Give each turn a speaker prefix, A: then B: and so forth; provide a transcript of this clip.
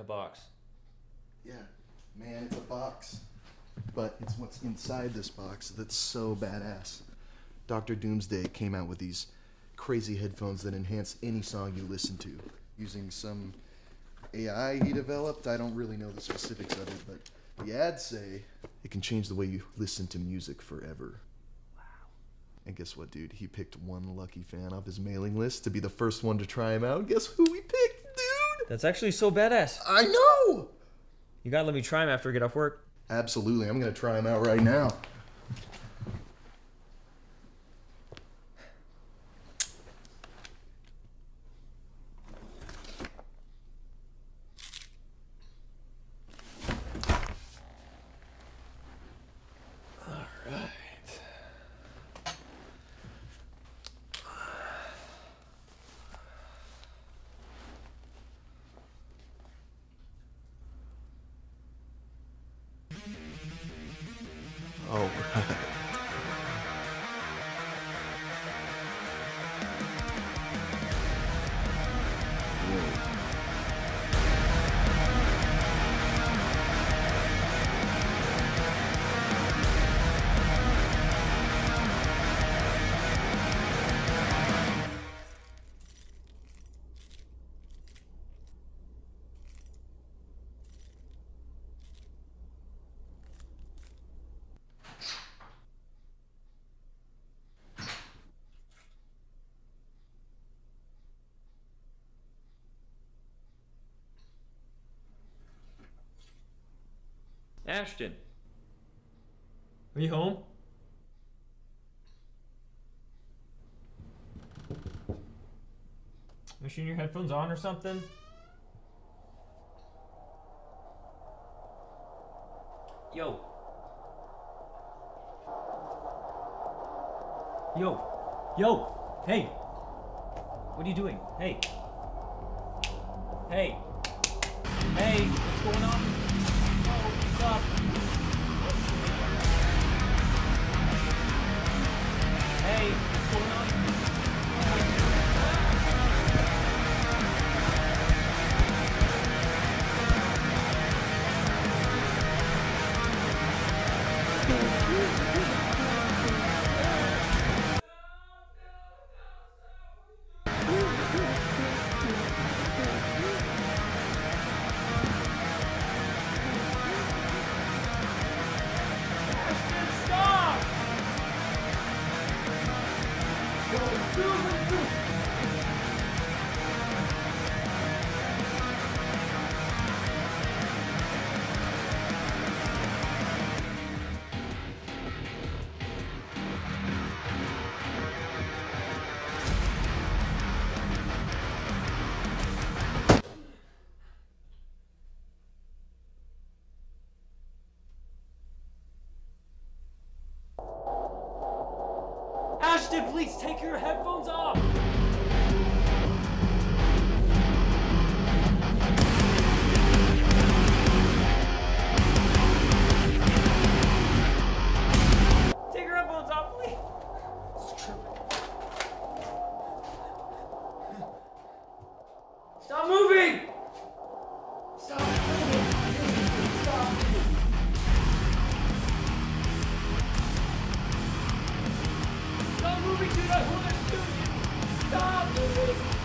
A: box.
B: Yeah, man, it's a box. But it's what's inside this box that's so badass. Dr. Doomsday came out with these crazy headphones that enhance any song you listen to using some AI he developed. I don't really know the specifics of it, but the ads say it can change the way you listen to music forever. Wow. And guess what, dude? He picked one lucky fan off his mailing list to be the first one to try him out. Guess who we picked, dude?
A: That's actually so badass.
B: I know!
A: You gotta let me try him after I get off work.
B: Absolutely. I'm gonna try him out right now. Oh,
A: Ashton, are you home? You sure your headphones on or something? Yo. Yo. Hey. What are you doing? Hey. Hey. Hey, what's going on? What's up? Hey, what's going on? Ashton, please take your headphones off! Take your headphones off, please! Stop moving! Stop moving! Stop moving! Stop moving, dude! I want to shoot you! Stop moving!